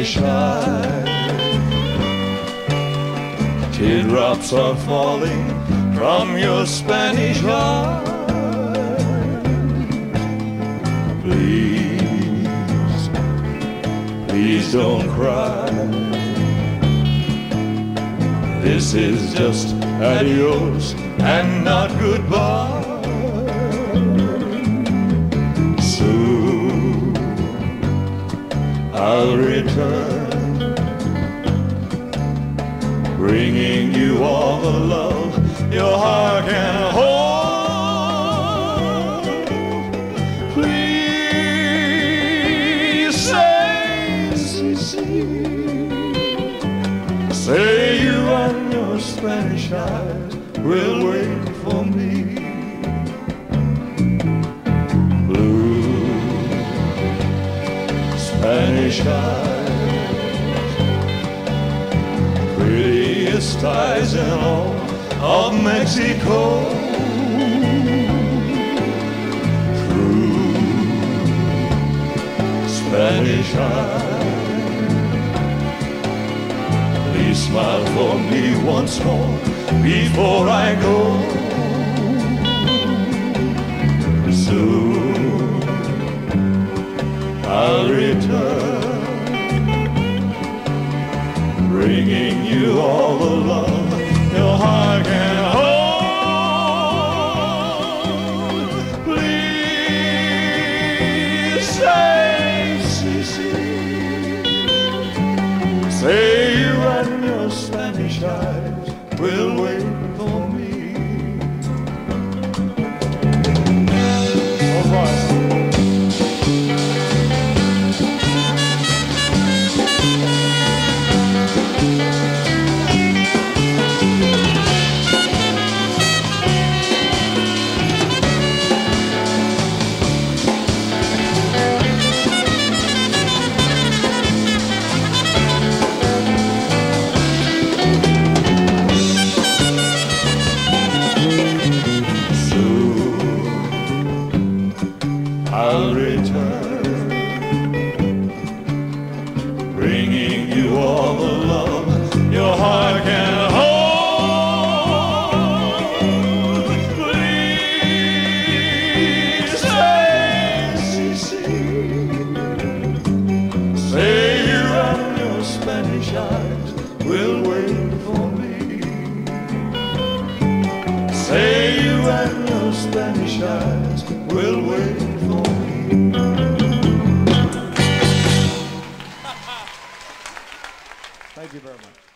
Spanish eyes. Teardrops are falling from your Spanish eyes. Please, please don't cry. This is just adios and not goodbye. Soon I'll return, bringing you all the love your heart can hold. Please say, say you and your Spanish eyes will wait for me. Blue Spanish eyes, prettiest eyes in all of Mexico. True Spanish eyes, please smile for me once more before I go. Soon I'll return, bringing you all the love your heart can hold. Please say, say you and your Spanish eyes will wait for me. All right. I'll return, bringing you all the love your heart can hold. Please say, say you and your Spanish eyes will wait for me. Say you and your Spanish eyes will wait for me. Thank you very much.